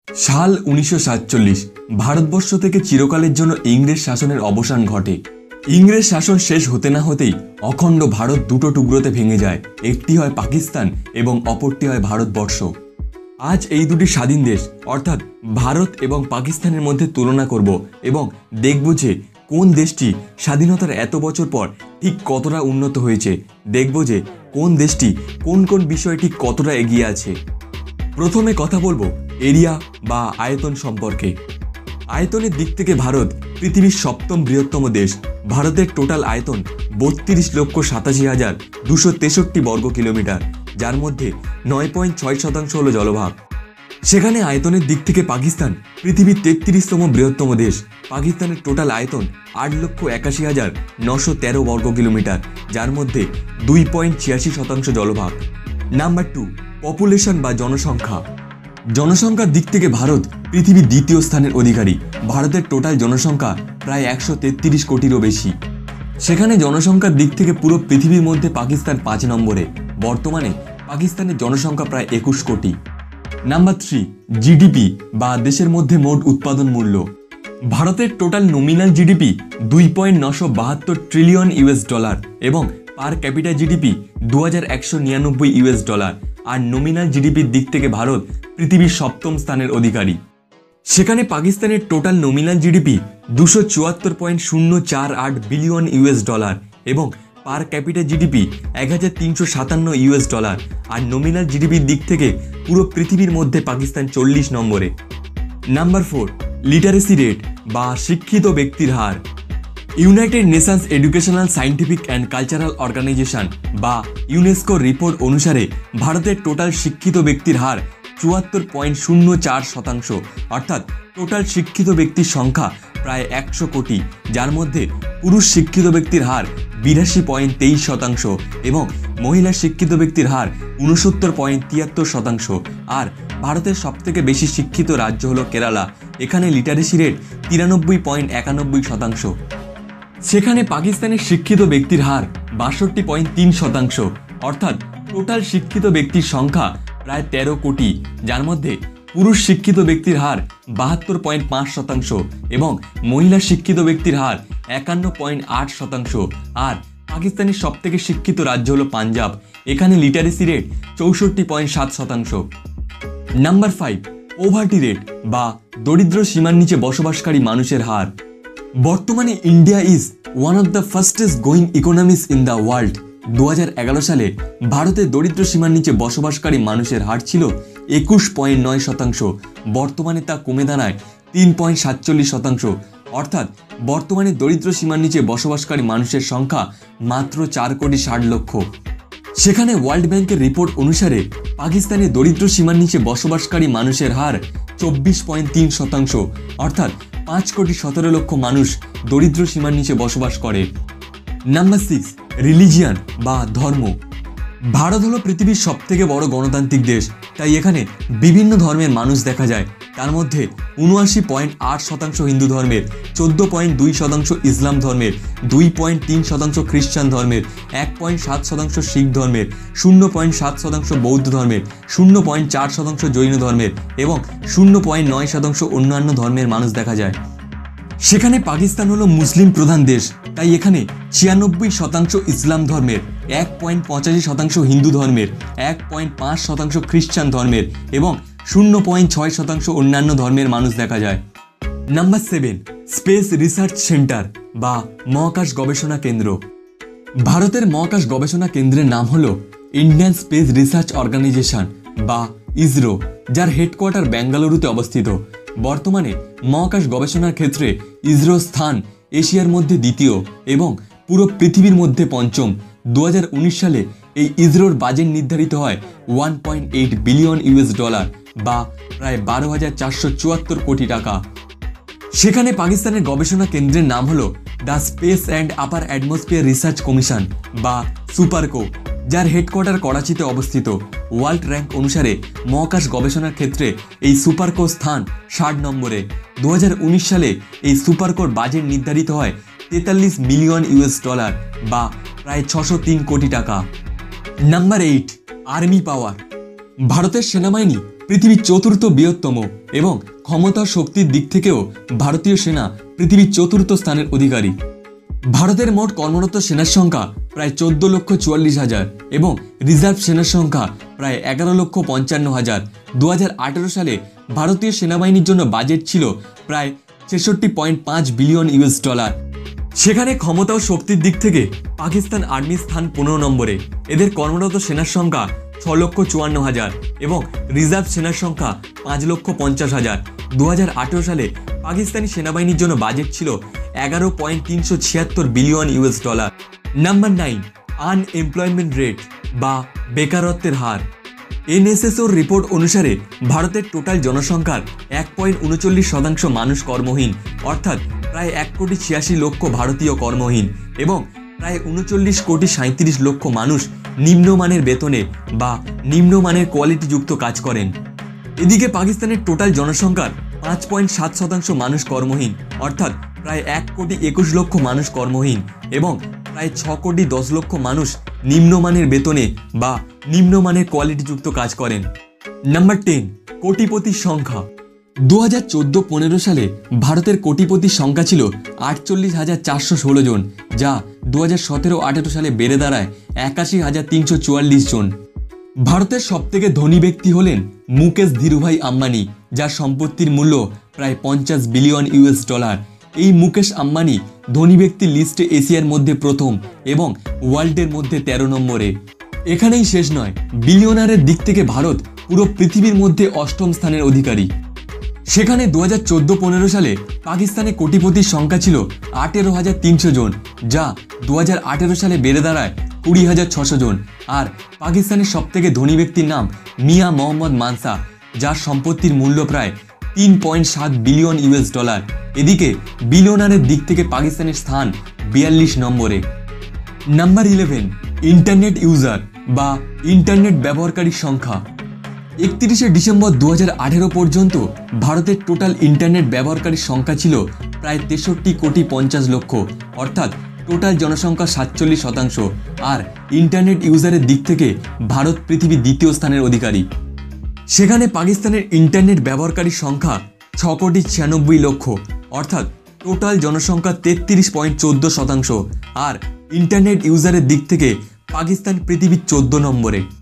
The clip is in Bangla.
সাল 1947 ভারতবর্ষ থেকে চিরকালের জন্য ইংরেজ শাসনের অবসান ঘটে। ইংরেজ শাসন শেষ হতে না হতেই অখণ্ড ভারত দুটো টুকরোতে ভেঙে যায়। একটি হয় পাকিস্তান এবং অপরটি হয় ভারতবর্ষ। আজ এই দুটি স্বাধীন দেশ অর্থাৎ ভারত এবং পাকিস্তানের মধ্যে তুলনা করব এবং দেখব যে কোন দেশটি স্বাধীনতার এত বছর পর ঠিক কতটা উন্নত হয়েছে। দেখব যে কোন দেশটি কোন কোন বিষয়ে ঠিক কতটা এগিয়ে আছে। প্রথমে কথা বলবো এরিয়া বা আয়তন সম্পর্কে। আয়তনের দিক থেকে ভারত পৃথিবীর সপ্তম বৃহত্তম দেশ। ভারতের টোটাল আয়তন 32,87,263 বর্গ কিলোমিটার, যার মধ্যে 9.6% হলো জলভাগ। সেখানে আয়তনের দিক থেকে পাকিস্তান পৃথিবীর 33তম বৃহত্তম দেশ। পাকিস্তানের টোটাল আয়তন 8,81,913 বর্গ কিলোমিটার, যার মধ্যে 2.86% জলভাগ। নাম্বার 2, পপুলেশন বা জনসংখ্যা। জনসংখ্যার দিক থেকে ভারত পৃথিবীর দ্বিতীয় স্থানের অধিকারী। ভারতের টোটাল জনসংখ্যা প্রায় 133 কোটিরও বেশি। সেখানে জনসংখ্যার দিক থেকে পুরো পৃথিবীর মধ্যে পাকিস্তান 5 নম্বরে। বর্তমানে পাকিস্তানের জনসংখ্যা প্রায় 21 কোটি। নাম্বার 3, জিডিপি বা দেশের মধ্যে মোট উৎপাদন মূল্য। ভারতের total nominal GDP 2.972 trillion US dollar এবং per capita GDP 2199 US dollar. আর নমিনাল জিডিপির দিক থেকে ভারত পৃথিবীর সপ্তম স্থানের অধিকারী। সেখানে পাকিস্তানের total nominal GDP 274.048 billion US dollar এবং per capita GDP 1357 US dollar. আর নমিনাল জিডিপির দিক থেকে পুরো পৃথিবীর মধ্যে পাকিস্তান 40 নম্বরে। নাম্বার 4, লিটারেসি রেট বা শিক্ষিত ব্যক্তির হার। United nations educational scientific and cultural organization বা ইউনেস্কো রিপোর্ট অনুসারে ভারতের টোটাল শিক্ষিত ব্যক্তির হার 74.04%, অর্থাৎ টোটাল শিক্ষিত ব্যক্তির সংখ্যা প্রায় 100 কোটি, যার মধ্যে পুরুষ শিক্ষিত ব্যক্তির হার 82.23% এবং মহিলা শিক্ষিত ব্যক্তির হার 69.73%। আর ভারতের সবথেকে বেশি শিক্ষিত রাজ্য হলো কেরালা। এখানে লিটারেসি রেট 93.91%। সেখানে পাকিস্তানের শিক্ষিত ব্যক্তির হার 62.3%, অর্থাৎ টোটাল শিক্ষিত ব্যক্তির সংখ্যা প্রায় 13 কোটি, যার মধ্যে পুরুষ শিক্ষিত ব্যক্তির হার 72.5% এবং মহিলা শিক্ষিত ব্যক্তির হার 51.8%। আর পাকিস্তানের সবথেকে শিক্ষিত রাজ্য হলো পাঞ্জাব। এখানে literacy rate 64.7%। Number 5, poverty rate বা দরিদ্র সীমার নিচে বসবাসকারী মানুষের হার। বর্তমানে India is one of the fastest going economies in the world. 2011 সালে ভারতে দরিদ্র সীমার নিচে বসবাসকারী মানুষের হার ছিল 21.9%। বর্তমানে তা কমে দাঁড়ায় 3.47%, অর্থাৎ বর্তমানে দরিদ্র সীমার নিচে বসবাসকারী মানুষের সংখ্যা মাত্র 4,60,00,000। সেখানে ওয়ার্ল্ড ব্যাংকের রিপোর্ট অনুসারে পাকিস্তানে দরিদ্র সীমার নিচে বসবাসকারী মানুষের হার 24.3%, অর্থাৎ 5,17,00,000 মানুষ দরিদ্র সীমার নিচে বসবাস করে। নাম্বার 6, রিলিজিয়ান বা ধর্ম। ভারত হলো পৃথিবীর সবথেকে বড় গণতান্ত্রিক দেশ, তাই এখানে বিভিন্ন ধর্মের মানুষ দেখা যায়। তার মধ্যে 79.8% হিন্দু ধর্মের, 14.2% ইসলাম ধর্মের, 2.3% খ্রিস্টান ধর্মের, 1.7% শিখ ধর্মের, 0.7% বৌদ্ধ ধর্মের, 0.4% জৈন ধর্মের এবং 0.9% অন্যান্য ধর্মের মানুষ দেখা যায়। সেখানে পাকিস্তান হলো মুসলিম প্রধান দেশ, তাই এখানে 96% ইসলাম ধর্মের, 1.85% হিন্দু ধর্মের, 1.5% খ্রিস্টান ধর্মের এবং 0.6% অন্যান্য ধর্মের মানুষ দেখা যায়। নাম্বার 7, স্পেস রিসার্চ সেন্টার বা মহাকাশ গবেষণা কেন্দ্র। ভারতের মহাকাশ গবেষণা কেন্দ্রের নাম হলো ইন্ডিয়ান স্পেস রিসার্চ অর্গানাইজেশন বা ইসরো, যার হেডকোয়ার্টার বেঙ্গালুরুতে অবস্থিত। বর্তমানে মহাকাশ গবেষণার ক্ষেত্রে ইসরোর স্থান এশিয়ার মধ্যে দ্বিতীয় এবং পুরো পৃথিবীর মধ্যে পঞ্চম। 2019 সালে এই ইসরোর বাজেট নির্ধারিত হয় 1.8 বিলিয়ন ইউএস ডলার বা প্রায় 12,474 কোটি টাকা। সেখানে পাকিস্তানের গবেষণা কেন্দ্রের নাম হলো the space and upper atmosphere research commission বা সুপারকো, যার হেডকোয়ার্টার করাচিতে অবস্থিত। ওয়ার্ল্ড র্যাঙ্ক অনুসারে মহাকাশ গবেষণার ক্ষেত্রে এই সুপারকোর স্থান 60 নম্বরে। 2019 সালে এই সুপারকোর বাজেট নির্ধারিত হয় 43 মিলিয়ন ইউএস ডলার বা প্রায় 603 কোটি টাকা। Number 8, army power. ভারতের সেনাবাহিনী পৃথিবীর চতুর্থ বৃহত্তম এবং ক্ষমতা শক্তির দিক থেকেও ভারতীয় সেনা পৃথিবীর চতুর্থ স্থানের অধিকারী। ভারতের মোট কর্মরত সেনার সংখ্যা প্রায় 14,44,000 এবং রিজার্ভ সেনার সংখ্যা প্রায় 11,55,000। 2018 সালে ভারতীয় সেনাবাহিনীর জন্য বাজেট ছিল প্রায় 66.5 বিলিয়ন $। সেখানে ক্ষমতা ও শক্তির দিক থেকে পাকিস্তান আর্মির স্থান 15 নম্বরে। এদের কর্মরত সেনার সংখ্যা 6,54,000 এবং রিজার্ভ সেনার সংখ্যা 5,50,000। 2018 সালে পাকিস্তানি সেনাবাহিনীর জন্য বাজেট ছিল 11.376 বিলিয়ন $। নাম্বার 9, আনএমপ্লয়মেন্ট রেট বা বেকারত্বের হার। এনএসএসওর রিপোর্ট অনুসারে ভারতের টোটাল জনসংখ্যার 1.39% মানুষ কর্মহীন, অর্থাৎ প্রায় 1,86,00,000 ভারতীয় কর্মহীন এবং প্রায় 39,37,00,000 মানুষ নিম্নমানের বেতনে বা নিম্নমানের কোয়ালিটিযুক্ত কাজ করেন। এদিকে পাকিস্তানের টোটাল জনসংখ্যার 5.7% মানুষ কর্মহীন, অর্থাৎ প্রায় 1,21,00,000 মানুষ কর্মহীন এবং প্রায় 6,10,00,000 মানুষ নিম্নমানের বেতনে বা নিম্নমানের কোয়ালিটিযুক্ত কাজ করেন। নাম্বার 10, কোটিপতির সংখ্যা। 2014-15 সালে ভারতের কোটিপতির সংখ্যা ছিল 48,416 জন, যা 2017-18 সালে বেড়ে দাঁড়ায় 81,344 জন। ভারতের সবথেকে ধনী ব্যক্তি হলেন মুকেশ ধীরুভাই আম্বানি, যার সম্পত্তির মূল্য প্রায় 50 বিলিয়ন $। এই মুকেশ আম্বানি ধনী ব্যক্তির লিস্টে এশিয়ার মধ্যে প্রথম এবং ওয়ার্ল্ডের মধ্যে 13 নম্বরে। এখানেই শেষ নয়, বিলিয়নারের দিক থেকে ভারত পুরো পৃথিবীর মধ্যে 8ম স্থানের অধিকারী। সেখানে 2014-15 সালে পাকিস্তানে কোটিপতির সংখ্যা ছিল 18,300 জন, যা 2018 সালে বেড়ে দাঁড়ায় 20,600 জন। আর পাকিস্তানের সবথেকে ধনী ব্যক্তির নাম মিয়া মোহাম্মদ মানসা, যার সম্পত্তির মূল্য প্রায় 3.7 বিলিয়ন $। এদিকে বিলিয়নারের দিক থেকে পাকিস্তানের স্থান 42 নম্বরে। নাম্বার 11, ইন্টারনেট ইউজার বা ইন্টারনেট ব্যবহারকারীর সংখ্যা। 31শে ডিসেম্বর 2018 পর্যন্ত ভারতের টোটাল ইন্টারনেট ব্যবহারকারীর সংখ্যা ছিল প্রায় 63,50,00,000, অর্থাৎ টোটাল জনসংখ্যার 47%। আর ইন্টারনেট ইউজারের দিক থেকে ভারত পৃথিবীর দ্বিতীয় স্থানের অধিকারী। সেখানে পাকিস্তানের ইন্টারনেট ব্যবহারকারীর সংখ্যা 6,96,00,000, অর্থাৎ টোটাল জনসংখ্যার 33.14%। আর ইন্টারনেট ইউজারের দিক থেকে পাকিস্তান পৃথিবীর 14 নম্বরে।